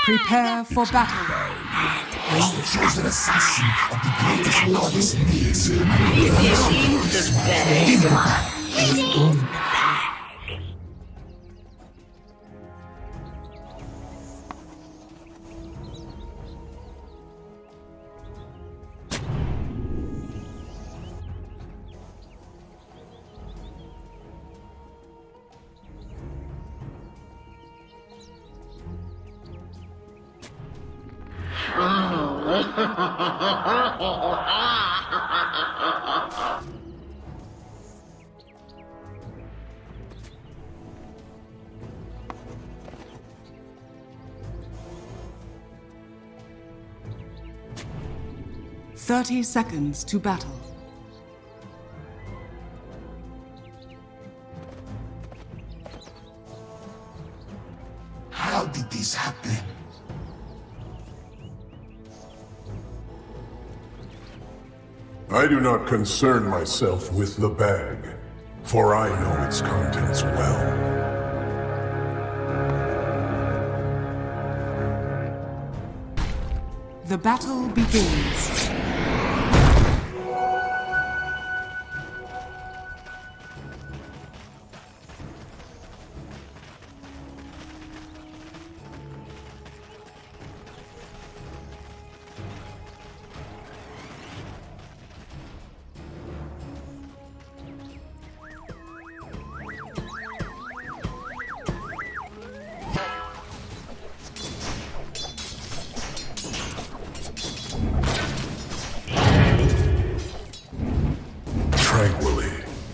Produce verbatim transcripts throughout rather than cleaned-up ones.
Prepare for battle. Was the chosen assassin of the greatest goddess in the exiled. In the bag. Thirty seconds to battle. How did this happen? I do not concern myself with the bag, for I know its contents well. The battle begins. Tranquilly.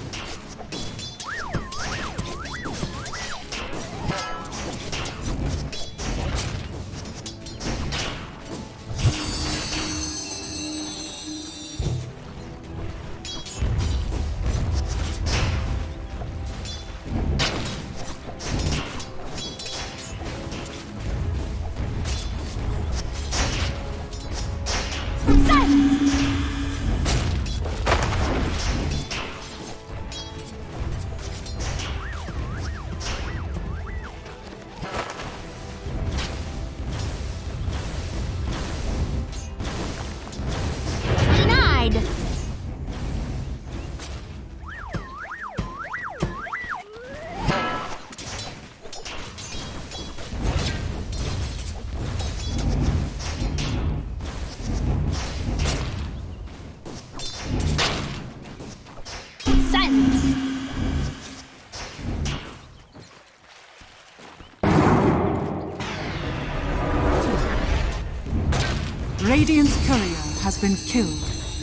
Radiant's courier has been killed.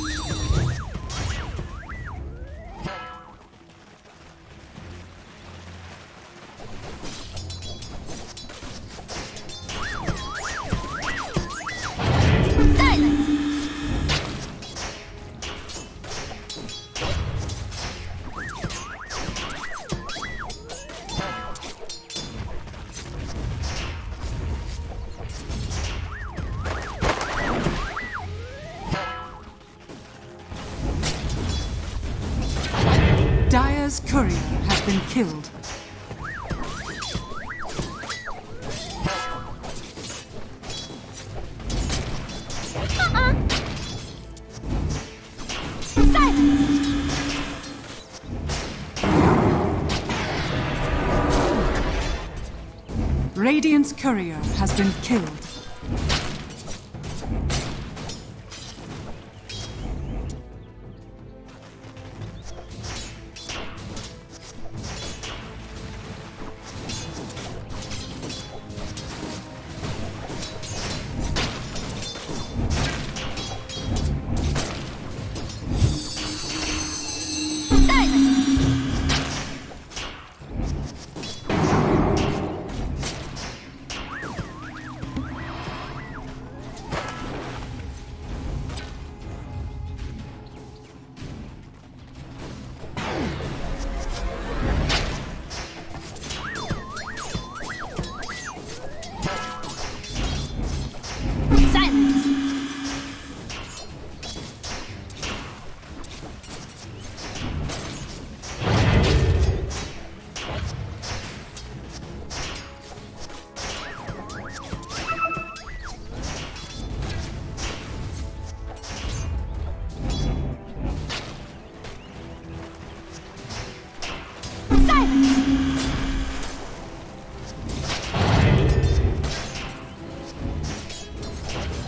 Dire's courier has been killed. Uh-uh. Silence! Radiant's courier has been killed.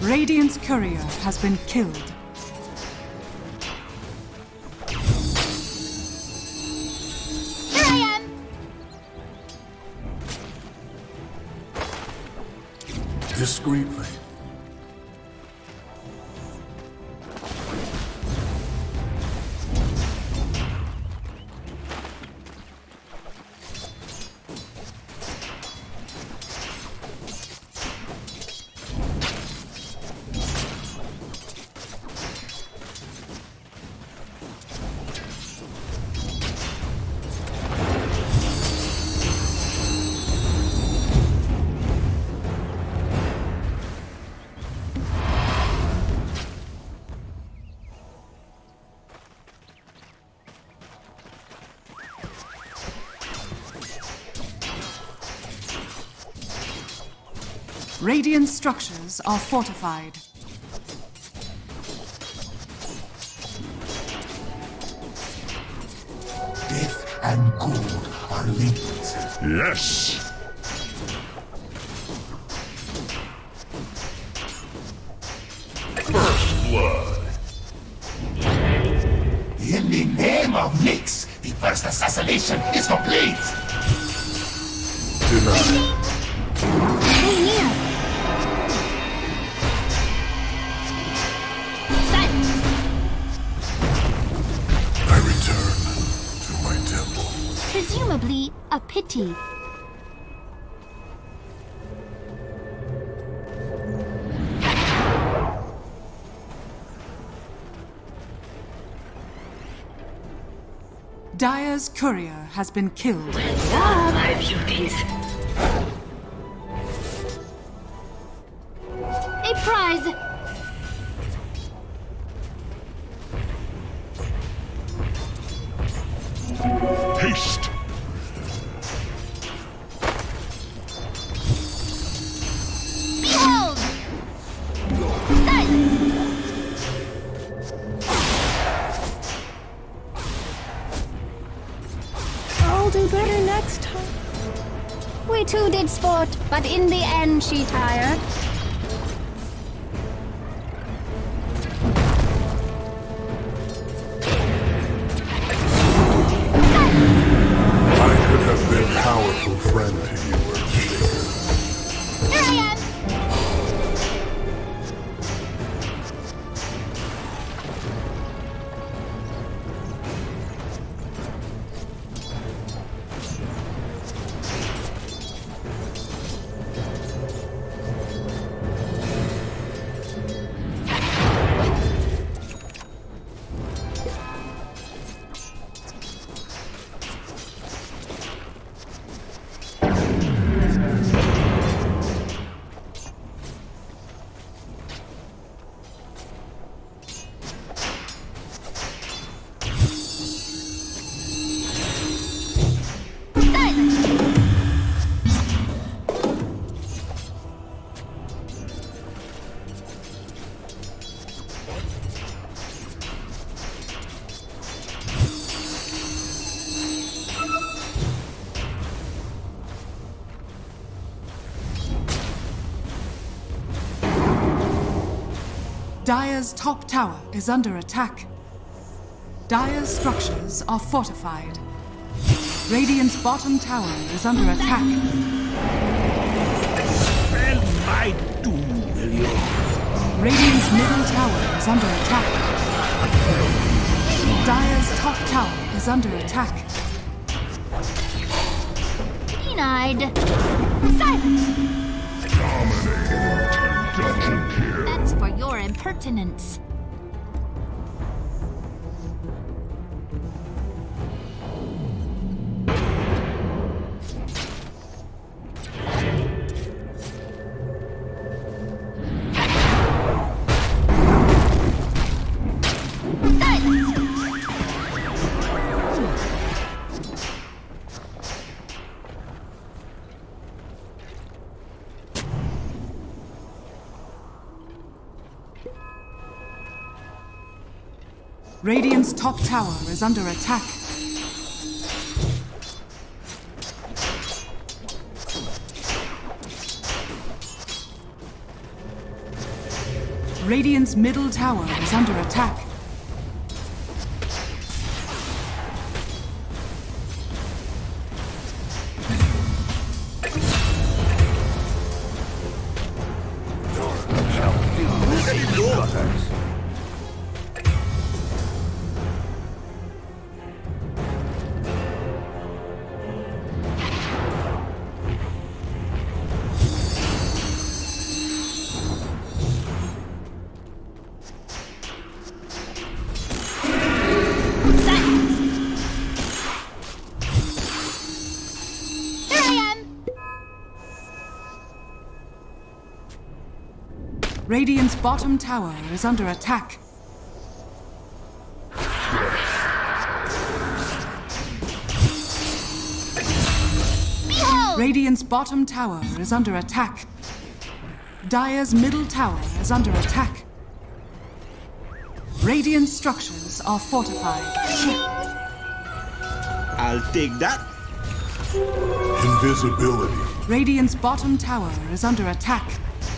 Radiant's courier has been killed. Here I am! Discreetly. Radiant structures are fortified. Death and good are linked. Yes! First blood. In the name of Nyx, the first assassination is complete! Denied. Stay near! Silence! I return to my temple. Presumably a pity. Dire's courier has been killed. Ah, my beauties. A prize! Haste! Behold! Silence! I'll do better next time. We too did sport, but in the end she tired. I could have been a powerful friend to you, Earthshaker. Here I am! Dire's top tower is under attack. Dire's structures are fortified. Radiant's bottom tower is under attack. Spell my doom, will you? Radiant's middle tower is under attack. Dire's top tower is under attack. Denied. Silence! Double kill. That's for your impertinence. Radiant's top tower is under attack. Radiant's middle tower is under attack. Radiant's bottom tower is under attack. Behold! Radiant's bottom tower is under attack. Dire's middle tower is under attack. Radiant structures are fortified. I'll take that. Invisibility. Radiant's bottom tower is under attack.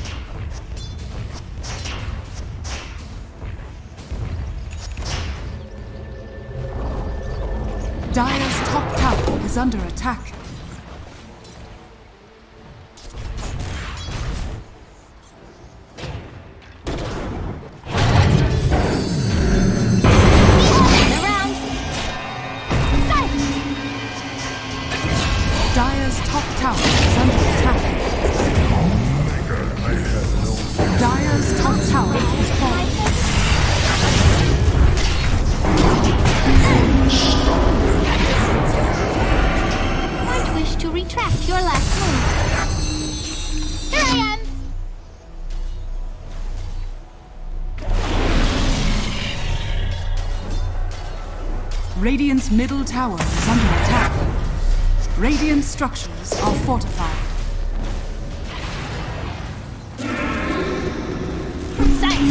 Dire's top tower is under attack. Around! Sight! Dire's top tower is under attack. Dire's top tower is falling. Might wish to retract your last move. Here I am! Radiant's middle tower is under attack. Radiant structures are fortified. Sight!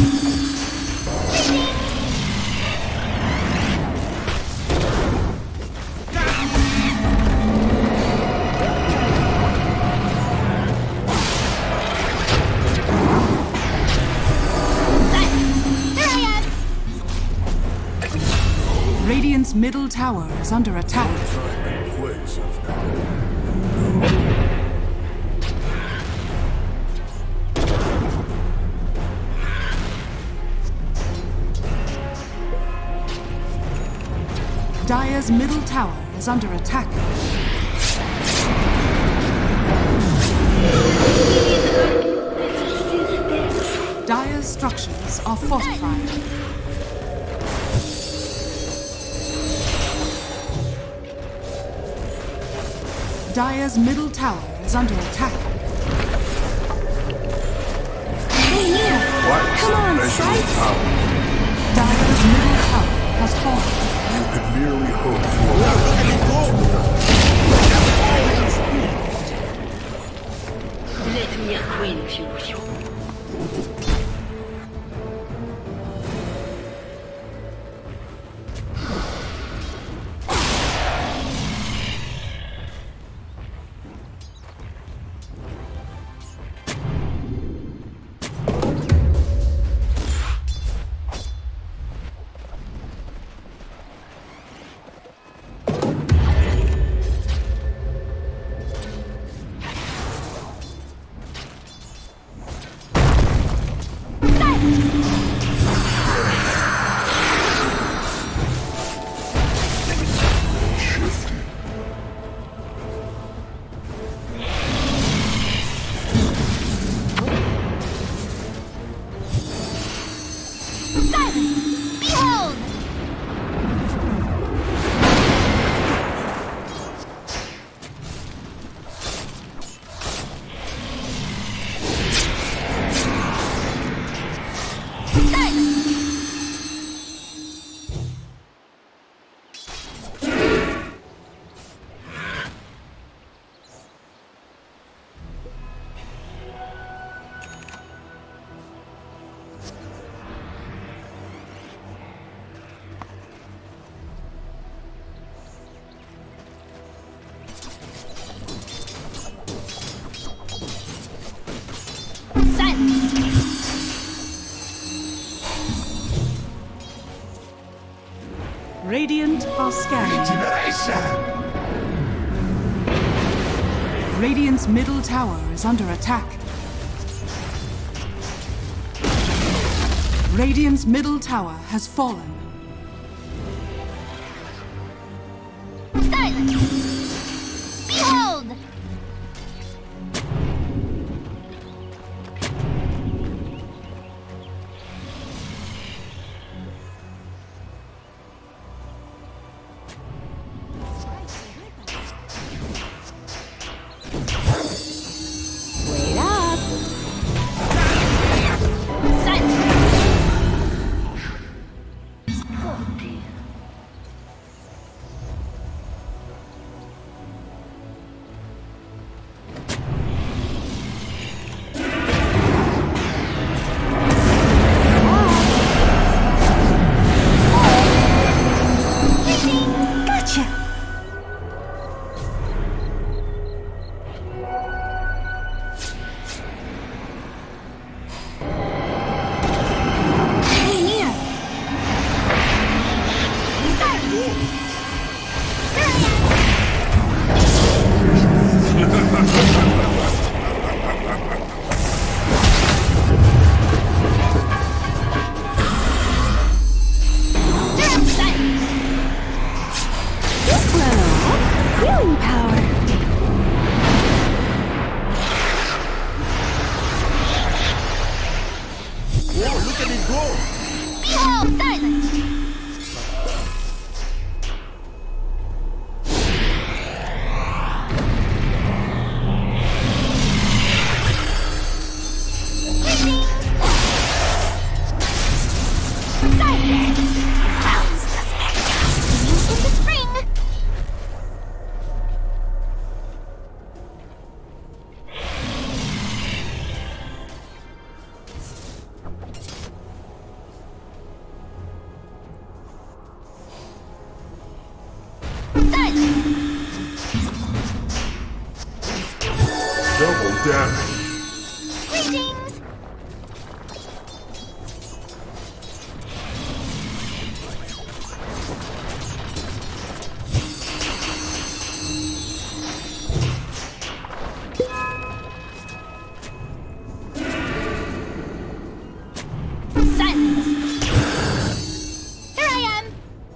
Radiant's middle tower is under attack. Dire's middle tower is under attack. Dire's structures are fortified. Dire's middle tower is under attack. Come on, Dire's middle tower has fallen. You could merely hope to Let me acquaint you with you. are scanning. Regeneration! Radiant's middle tower is under attack. Radiant's middle tower has fallen. Silence! Behold! Wait up! Silence! Oh dear. Gotcha! Hey, near! Healing power! Oh, look at him go! Behold, silence! Double damage. Greetings! Silence! Here I am!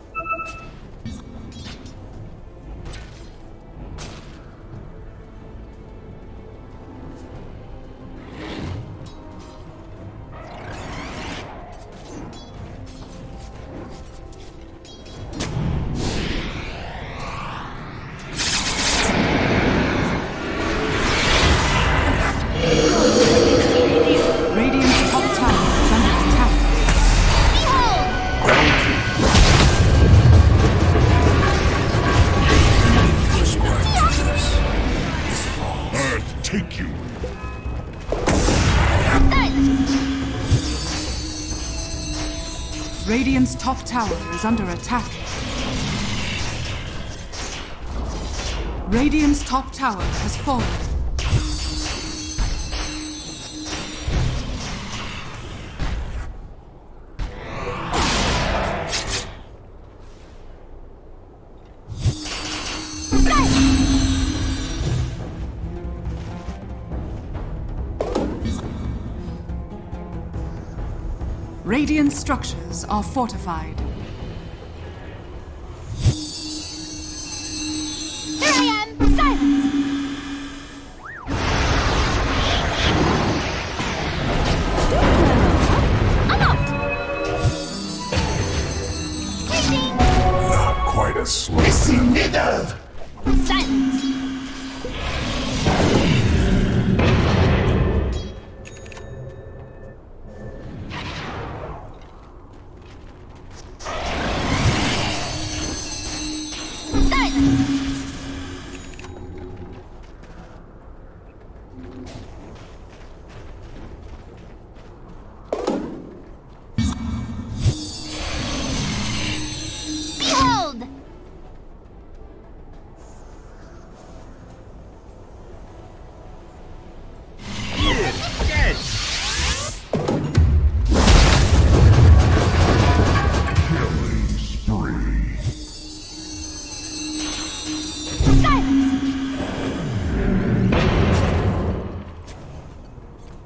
Radiant's top tower is under attack. Behold! Earth, take you! Silence! Radiant's top tower is under attack. Radiant's top tower has fallen. Radiant structures are fortified. Here I am! Silence! I'm out! Greetings! Not quite as slow. Missing middle! Silence!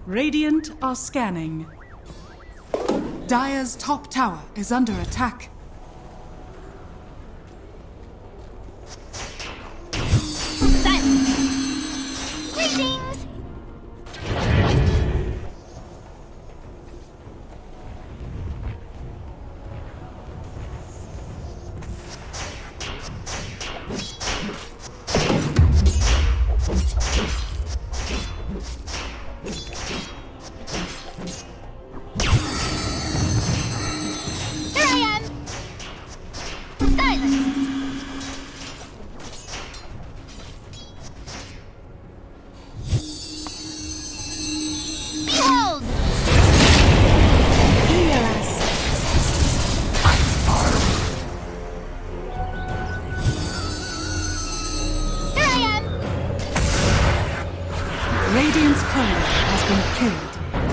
Radiant are scanning. Dire's top tower is under attack. Silence! Greetings! Radiant's courier has been killed.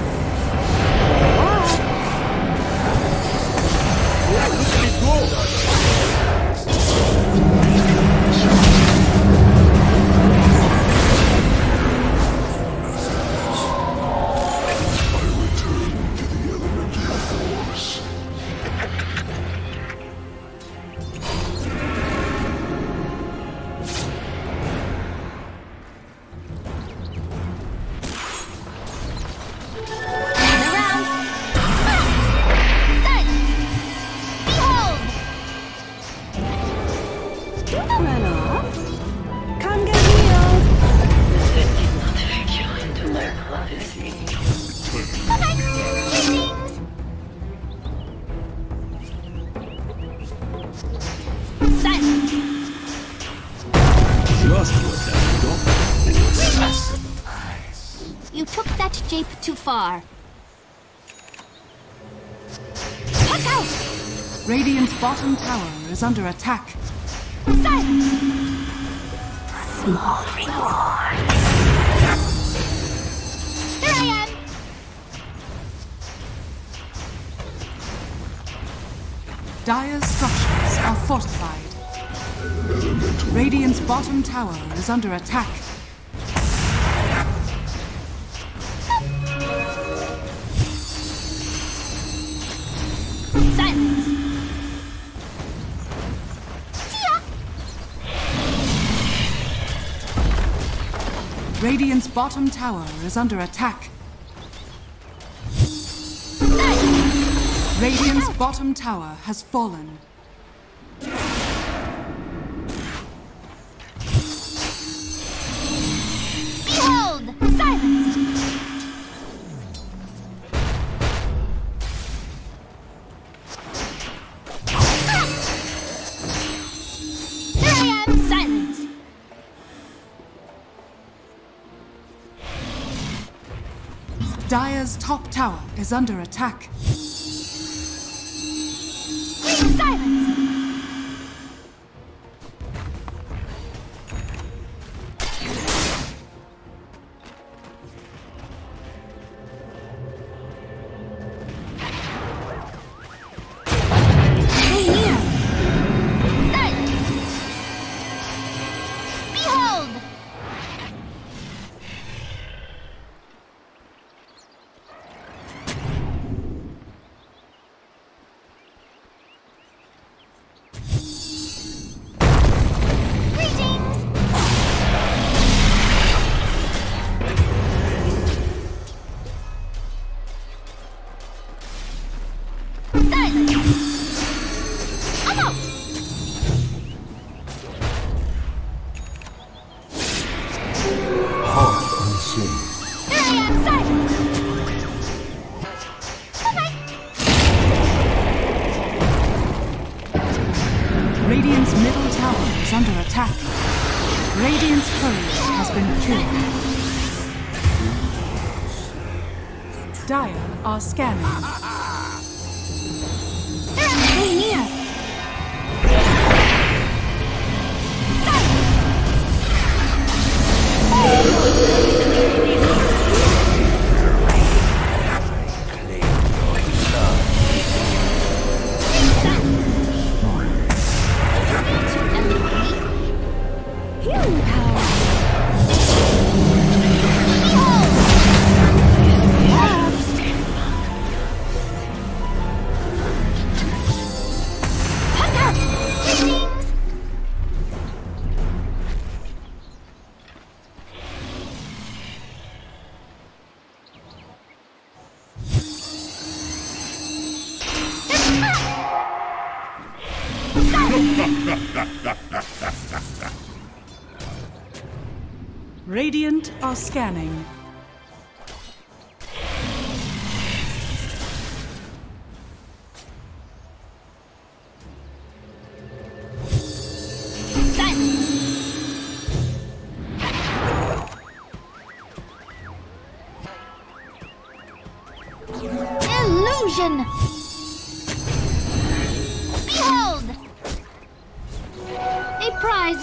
You took that jape too far. Look out! Radiant's bottom tower is under attack. Silence! Small reward. Here I am! Dire's structures are fortified. Radiant's bottom tower is under attack. Silence! Radiant's bottom tower is under attack. Silence! Radiant's bottom tower has fallen. Behold! Silence! Here I am! Silence! Dire's top tower is under attack. Silence! Stay near! Silence! Behold! Radiant's middle tower is under attack. Radiant's courier has been killed. Dire are scanning. Stay near! Behold! Radiant are scanning. Illusion! Behold! A prize!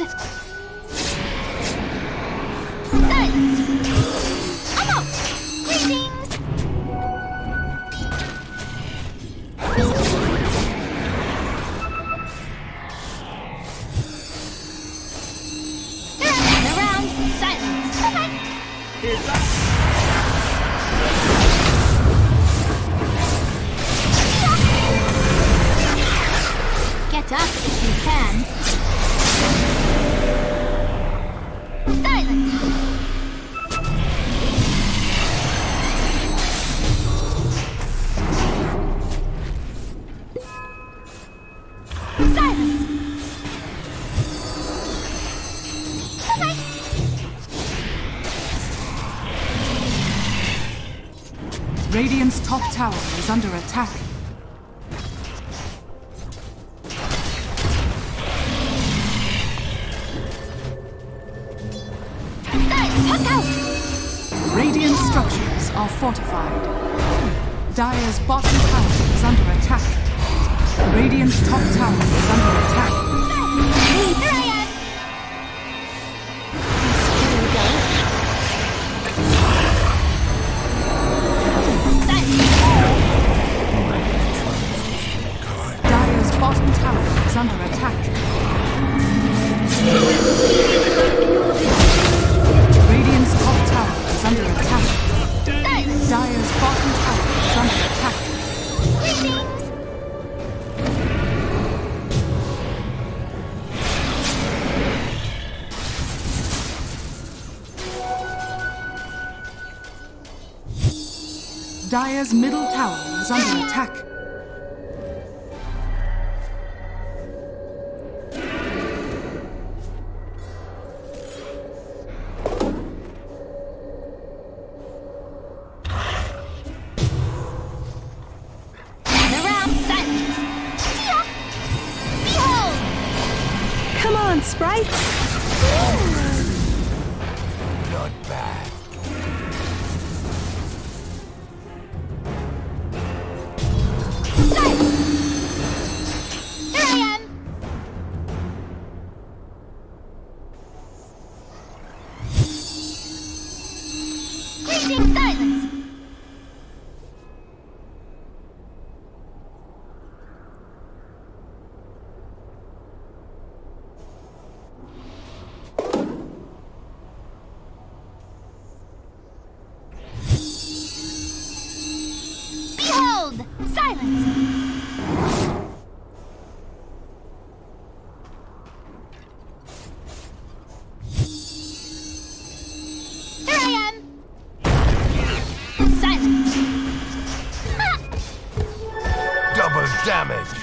Silence! I'm out! Greetings! Turn around! Silence! Bye-bye! Get up if you can. Silence! Silence! Bye-bye! Radiant's top tower is under attack. Radiant structures are fortified. Dire's bottom tower is under attack. Radiant's top tower is under attack. Here I am! Dire's bottom tower is under attack. Radiant's top tower is under attack. Dire's bottom tower is under attack. Dire's middle tower is under attack. Come on, sprites! Not bad. Here I am! Greeting silence! Behold! Silence! Here I am! Silence! Ha! Double damage.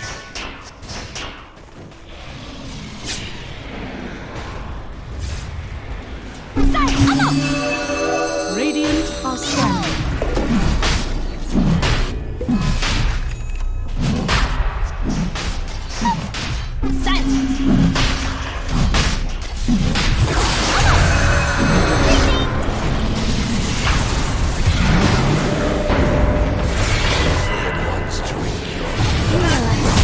Silence! I'm out! Radiant are scanning. Silence! It wants to endure.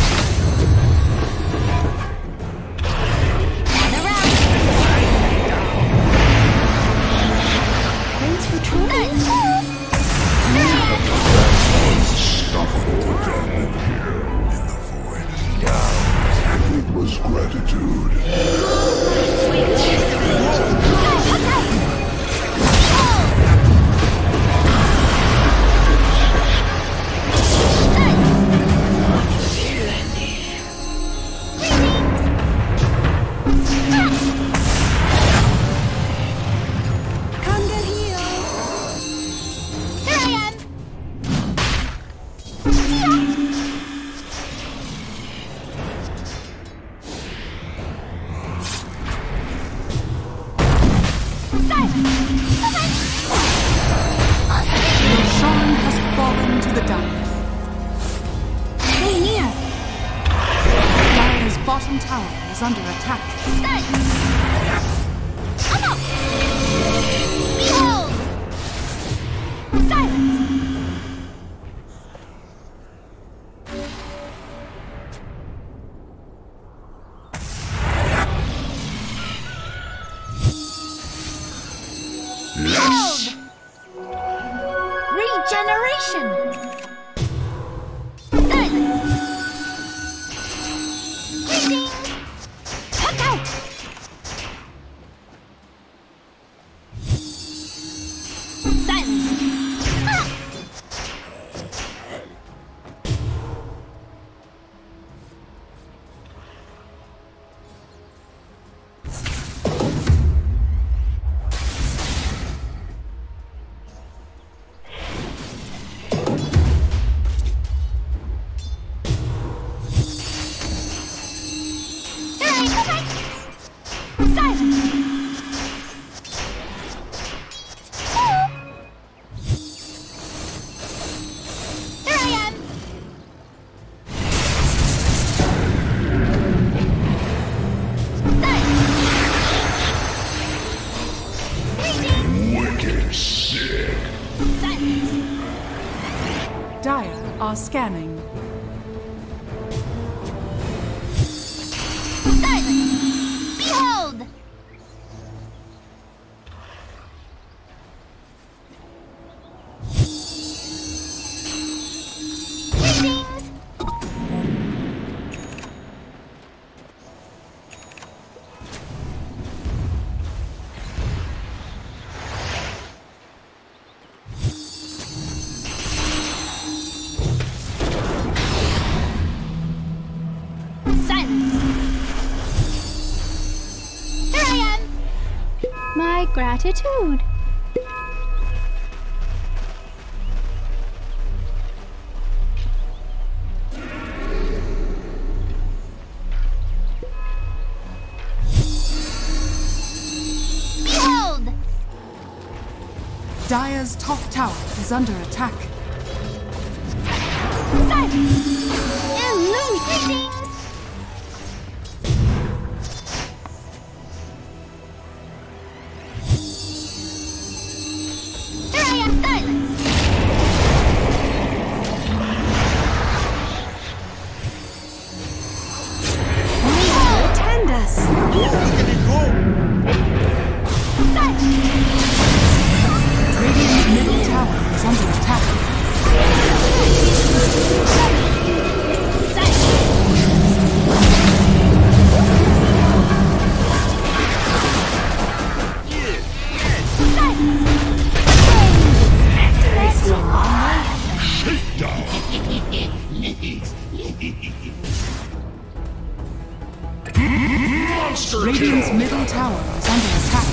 bottom tower is under attack. Silence! Come up! Behold! Silence! Behold! Regeneration! Silence! Greetings! Look out! Silence! Ah! Dire are scanning. Silence! Behold! Greetings! Silence! Here I am! My gratitude. Behold! Dire's top tower is under attack. Silence! Illusion! Here I am! Silence! Attend us! Look at it go! Silence! Radiant's middle tower is under attack. Monster Radiant's kill! middle tower is under attack.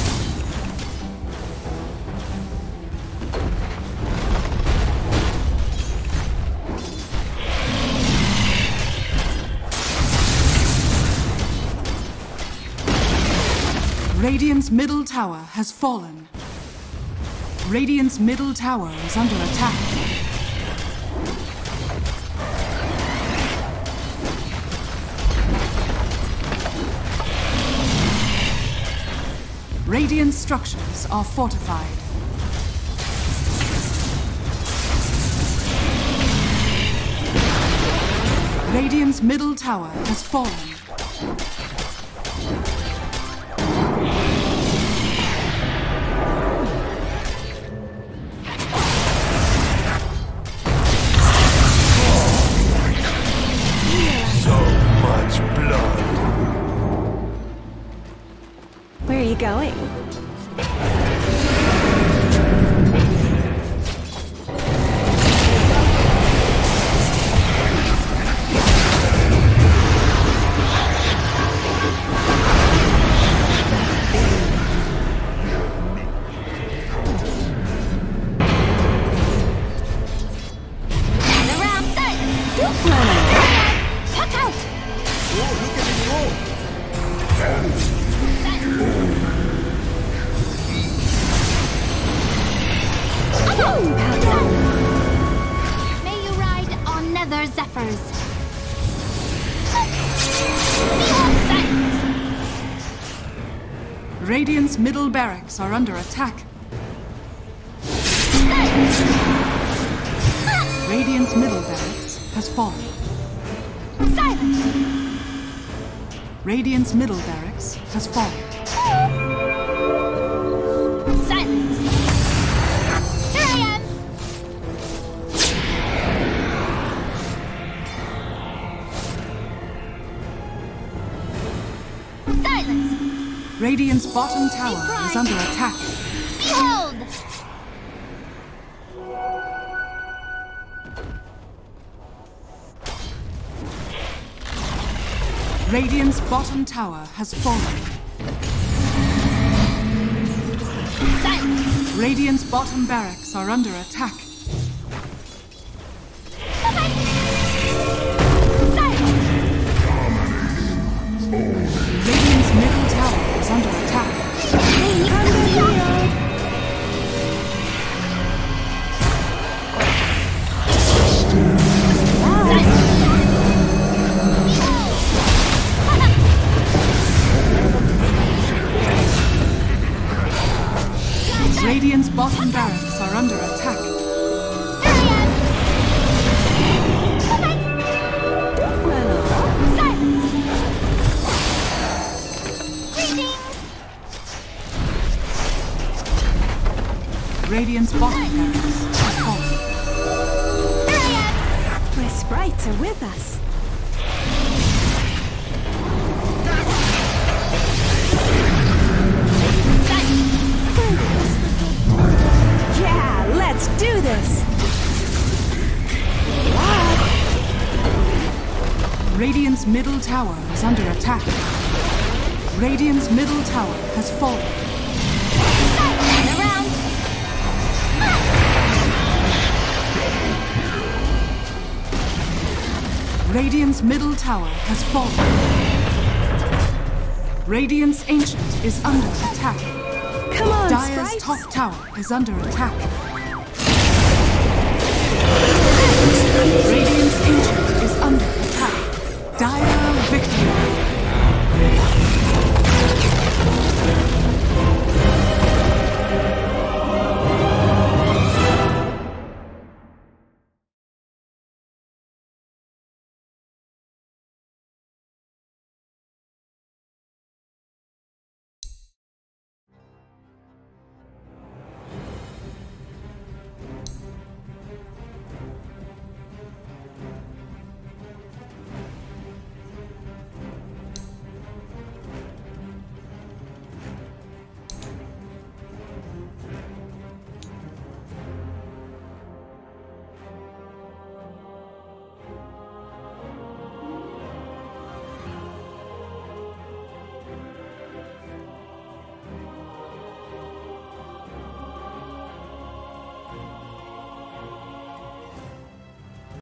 Radiant's middle tower has fallen. Radiant's middle tower is under attack. Radiant structures are fortified. Radiant's middle tower has fallen. So much blood. Where are you going? Around that! Look out! Oh, look at it go! May you ride on nether zephyrs. Radiant's middle barracks are under attack. Radiant's middle barracks has fallen. Silence! Radiant's middle barracks has fallen. Silence! Here I am! Silence! Radiant's bottom tower is under attack. Behold! Radiant's bottom tower has fallen. Silence! Radiant's bottom barracks are under attack. Silence! Radiant's middle tower is under attack. Radiant's bottom barracks are under attack. Radiant's bottom barracks has fallen. My sprites are with us. Yeah, let's do this! Radiant's middle tower is under attack. Radiant's middle tower has fallen. Radiant's middle tower has fallen. Radiant's ancient is under attack. Come on, Dire's sprites! top tower is under attack.